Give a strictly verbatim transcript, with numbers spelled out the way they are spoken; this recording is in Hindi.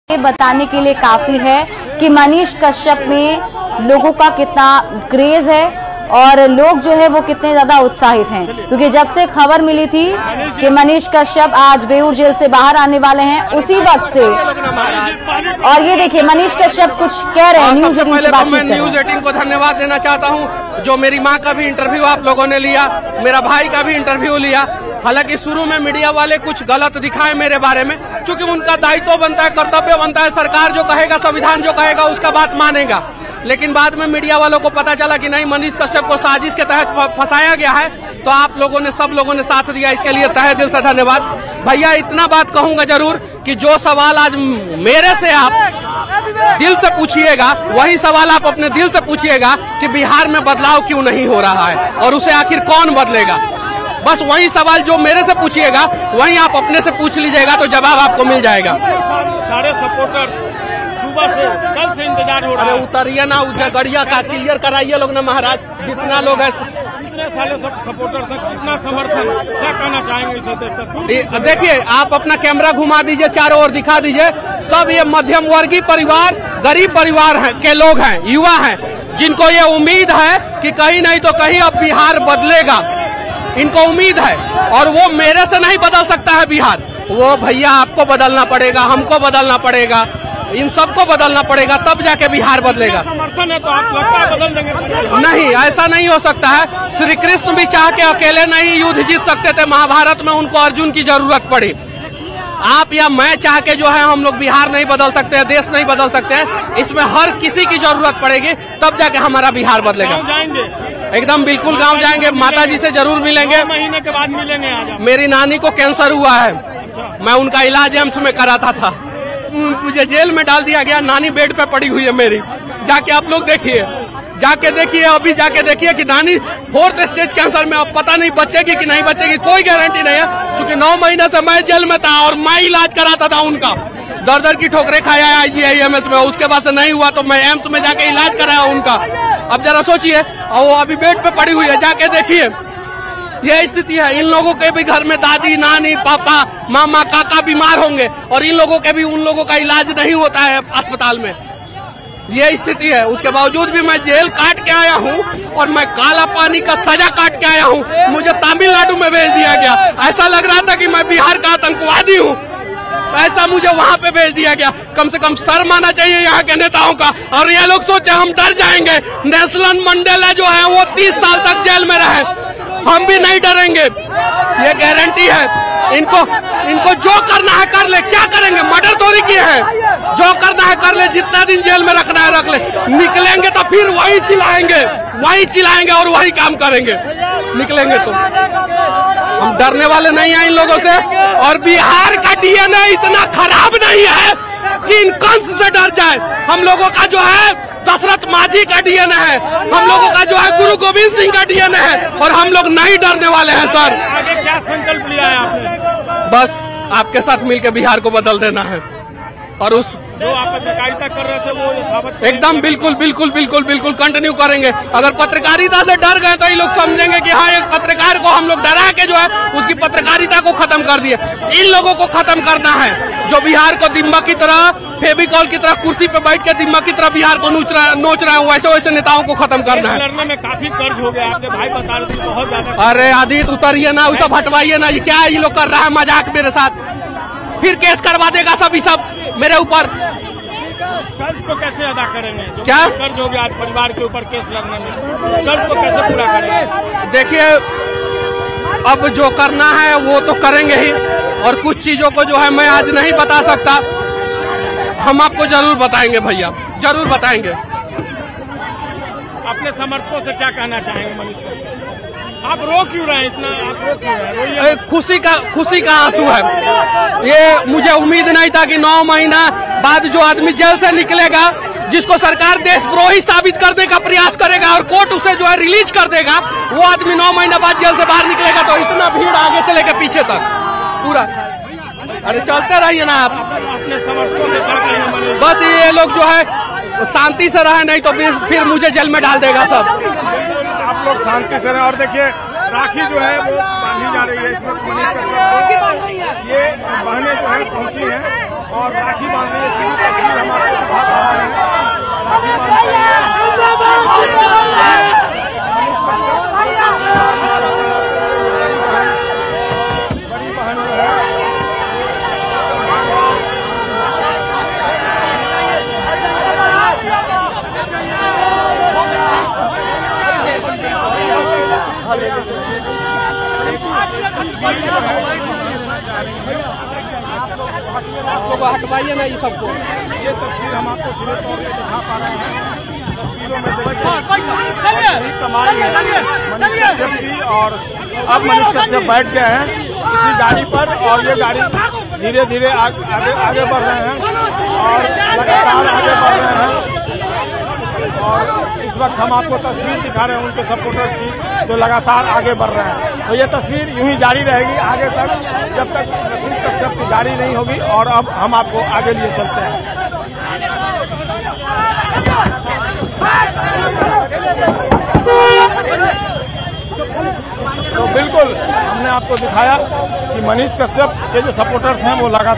ये बताने के लिए काफी है कि मनीष कश्यप में लोगों का कितना क्रेज है और लोग जो है वो कितने ज्यादा उत्साहित हैं, क्योंकि जब से खबर मिली थी कि मनीष कश्यप आज बेऊर जेल से बाहर आने वाले हैं, उसी वक्त से। और ये देखिए मनीष कश्यप कुछ कह रहे हैं, न्यूज एटीन से बातचीत कर रहे हैं। न्यूज एटीन को धन्यवाद देना चाहता हूं, जो मेरी मां का भी इंटरव्यू आप लोगों ने लिया, मेरा भाई का भी इंटरव्यू लिया। हालांकि शुरू में मीडिया वाले कुछ गलत दिखाए मेरे बारे में, क्योंकि उनका दायित्व बनता है, कर्तव्य बनता है, सरकार जो कहेगा, संविधान जो कहेगा उसका बात मानेगा। लेकिन बाद में मीडिया वालों को पता चला कि नहीं, मनीष कश्यप को साजिश के तहत फंसाया गया है, तो आप लोगों ने, सब लोगों ने साथ दिया, इसके लिए तहे दिल से धन्यवाद। भैया इतना बात कहूंगा जरूर कि जो सवाल आज मेरे से आप दिल से पूछिएगा, वही सवाल आप अपने दिल से पूछिएगा कि बिहार में बदलाव क्यों नहीं हो रहा है और उसे आखिर कौन बदलेगा। बस वही सवाल जो मेरे से पूछिएगा वही आप अपने से पूछ लीजिएगा, तो जवाब आपको मिल जाएगा। सारे सपोर्टर सुबह से कल से इंतजार हो रहा है। अरे उतरिए ना, गड़िया का क्लियर कराइए लोग ना महाराज, जितना लोग है। इतने सारे सपोर्टर से कितना समर्थन, क्या कहना चाहेंगे? देखिए आप अपना कैमरा घुमा दीजिए, चारों ओर दिखा दीजिए, सब ये मध्यम वर्गीय परिवार, गरीब परिवार है के लोग हैं, युवा हैं, जिनको ये उम्मीद है कि कहीं नहीं तो कहीं अब बिहार बदलेगा। इनको उम्मीद है और वो मेरे से नहीं बदल सकता है बिहार, वो भैया आपको बदलना पड़ेगा, हमको बदलना पड़ेगा, इन सबको बदलना पड़ेगा, तब जाके बिहार बदलेगा। समर्थन है तो आप लगता है बदल देंगे? नहीं, ऐसा नहीं हो सकता है। श्री कृष्ण भी चाह के अकेले नहीं युद्ध जीत सकते थे, महाभारत में उनको अर्जुन की जरूरत पड़ी। आप या मैं चाह के जो है हम लोग बिहार नहीं बदल सकते हैं, देश नहीं बदल सकते हैं, इसमें हर किसी की जरूरत पड़ेगी, तब जाके हमारा बिहार बदलेगा। जाएंगे एकदम बिल्कुल गांव जाएंगे, माता जी से जरूर मिलेंगे। महीने के बाद मिलेंगे आज। मेरी नानी को कैंसर हुआ है, मैं उनका इलाज एम्स में कराता था, मुझे जेल में डाल दिया गया, नानी बेड पे पड़ी हुई है मेरी। जाके आप लोग देखिए, जाके देखिए, अभी जाके देखिए कि नानी फोर्थ स्टेज कैंसर में, अब पता नहीं बचेगी कि नहीं बचेगी, कोई गारंटी नहीं है, क्योंकि नौ महीने से मैं जेल में था और मैं इलाज कराता था उनका। दर दर की ठोकरें खाया आई जी आई एम एस में, उसके बाद से नहीं हुआ तो मैं एम्स में जाके इलाज कराया उनका। अब जरा सोचिए, वो अभी बेड पे पड़ी हुई है, जाके देखिए, यह स्थिति है। इन लोगों के भी घर में दादी, नानी, पापा, मामा, काका बीमार होंगे और इन लोगों के भी, उन लोगों का इलाज नहीं होता है अस्पताल में, ये स्थिति है। उसके बावजूद भी मैं जेल काट के आया हूँ और मैं काला पानी का सजा काट के आया हूँ, मुझे तमिलनाडु में भेज दिया गया। ऐसा लग रहा था कि मैं बिहार का आतंकवादी हूँ, ऐसा मुझे वहाँ पे भेज दिया गया। कम से कम शर्म आना चाहिए यहाँ के नेताओं का। और ये लोग सोचे हम डर जाएंगे। नेल्सन मंडेला जो है वो तीस साल तक जेल में रहे, हम भी नहीं डरेंगे, ये गारंटी है। इनको इनको जो करना है कर ले, क्या करेंगे, मर्डर थोड़ी किए हैं, जो करना है कर ले, जितना दिन जेल में रखना है रख ले, निकलेंगे तो फिर वही चिल्लाएंगे, वही चिल्लाएंगे और वही काम करेंगे, निकलेंगे तो। हम डरने वाले नहीं हैं इन लोगों से, और बिहार का डी एन ए इतना खराब नहीं है कि इन कंस से डर जाए। हम लोगों का जो है दशरथ माझी का डी एन ए है, हम लोगों का जो है गुरु गोविंद सिंह का डी एन ए है, और हम लोग नहीं डरने वाले हैं सर। आगे क्या संकल्प लिया है आपने? बस आपके साथ मिलकर बिहार को बदल देना है, और उस जो आप पत्रकारिता कर रहे थे वो एकदम बिल्कुल बिल्कुल बिल्कुल बिल्कुल कंटिन्यू करेंगे। अगर पत्रकारिता से डर गए तो ये लोग समझेंगे कि हाँ, एक पत्रकार को हम लोग डरा के जो है उसकी पत्रकारिता को खत्म कर दिए। इन लोगों को खत्म करना है जो बिहार को दिम्मा की तरह, फेविकॉल की तरह कुर्सी पे बैठ के दिम्मा की तरह बिहार को नोच रहा नोच रहे हैं, वैसे वैसे नेताओं को खत्म करना है। लड़ने में काफी कर्ज हो गया, आपके भाई बता रहे थे बहुत ज्यादा। अरे आदित्य उतरिए ना, सब हटवाइए ना, ये क्या ये लोग कर रहा है मजाक मेरे साथ, फिर केस करवा देगा सब ये सब मेरे ऊपर। कर्ज को कैसे अदा करेंगे? जो क्या कर्ज हो गया आज परिवार के ऊपर केस लगने में, कर्ज को कैसे पूरा करेंगे? देखिए अब जो करना है वो तो करेंगे ही, और कुछ चीजों को जो है मैं आज नहीं बता सकता, हम आपको जरूर बताएंगे भैया, जरूर बताएंगे। अपने समर्थकों से क्या कहना चाहेंगे मनीष को? आप रो क्यों रहे हैं इतना, आप रो क्यों रहे हैं? खुशी का खुशी का आंसू है। ये मुझे उम्मीद नहीं था कि नौ महीना बाद जो आदमी जेल से निकलेगा, जिसको सरकार देशद्रोही साबित करने का प्रयास करेगा और कोर्ट उसे जो है रिलीज कर देगा, वो आदमी नौ महीना बाद जेल से बाहर निकलेगा, तो इतना भीड़ आगे से लेकर पीछे तक पूरा। अरे चलते रहिए ना आप। अपने समर्थकों से क्या कहना? बस ये लोग जो है शांति से रहे, नहीं तो फिर मुझे जेल में डाल देगा सब। आप लोग शांति से रहे। और देखिए राखी जो है वो बांधी जा रही है इस वक्त मनीष कश्यप को। ये बहनें जो है पहुंची हैं और राखी बांध रही है। ना ये सबको। ये तस्वीर हम आपको सीधे तौर पे दिखा पा रहे हैं। तस्वीरों में देखिए कमाई है मनीष कश्यप की, और अब मनीष कश्यप बैठ गए हैं इसी गाड़ी पर, और ये गाड़ी धीरे धीरे आगे आगे बढ़ रहे हैं और लगातार आगे बढ़ रहे हैं। और इस वक्त हम आपको तस्वीर दिखा रहे हैं उनके सपोर्टर्स की, जो लगातार आगे बढ़ रहे हैं। तो ये तस्वीर यूं ही जारी रहेगी आगे तक, जब तक मनीष कश्यप की गाड़ी नहीं होगी। और अब हम आपको आगे लिए चलते हैं। तो बिल्कुल हमने आपको दिखाया कि मनीष कश्यप के जो सपोर्टर्स हैं वो लगातार